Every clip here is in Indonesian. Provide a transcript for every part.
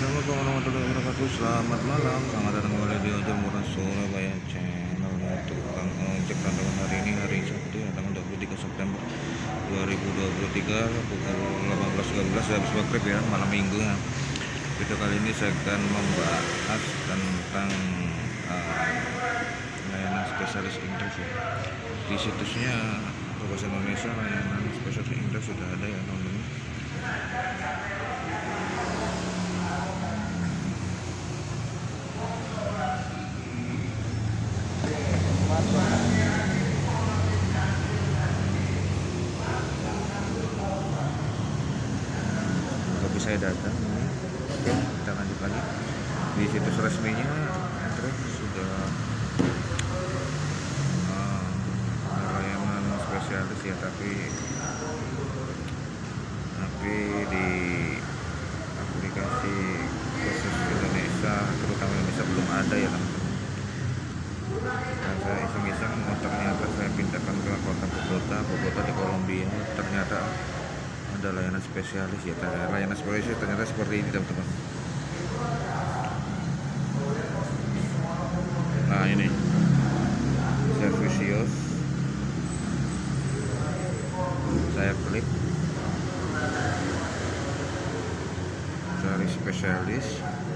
Assalamualaikum warahmatullahi wabarakatuh. Selamat malam, selamat datang kembali di Ojol Murah Surabaya channel untuk Kang Ojek. Tanggal hari ini hari Sabtu ya, tanggal 23 September 2023 pukul 18.13 habis maghrib ya, malam minggu ya. Video kali ini saya akan membahas tentang layanan spesialis Indra ya. Di situsnya Bahasa Indonesia layanan spesialis Indra sudah ada ya teman-teman. Kopi saya datang ini. Oke, kita lanjut lagi. Di situs resminya Indra sudah ada layanan spesialis ya, tapi di aplikasi khusus Indonesia, terutama Indonesia belum ada ya teman-teman. Dan saya iseng-iseng, ternyata saya pindahkan ke kota Bogota di Kolombia, ternyata ada layanan spesialis ya. Layanan spesialis ternyata seperti ini teman-teman. Nah ini Servicios, saya klik cari spesialis,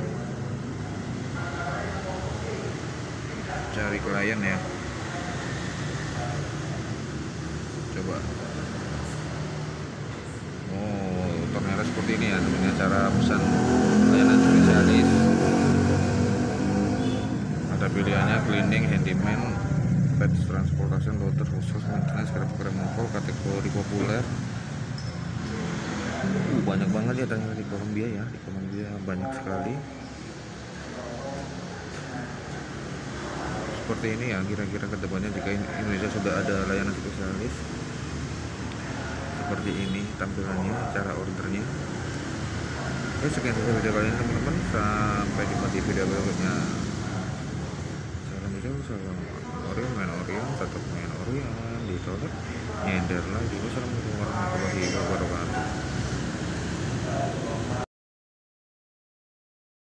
cari klien ya, coba. Oh, ternyata seperti ini ya namanya cara pesan layanan spesialis. Ada pilihannya cleaning, handyman, pet transportation, router khusus, maintenance, grab mobile, kategori populer. Banyak banget ya ternyata di Kolombia ya, di Kolombia banyak sekali. Seperti ini ya kira-kira kedepannya jika Indonesia sudah ada layanan spesialis seperti ini tampilannya, cara ordernya. Oke, sekian saja video kali ini teman-teman, sampai jumpa di video berikutnya. Salam hijau, salam Orion, main Orion, tetap main Orion, ditolak nyender lagi. Wassalamualaikum warahmatullahi wabarakatuh.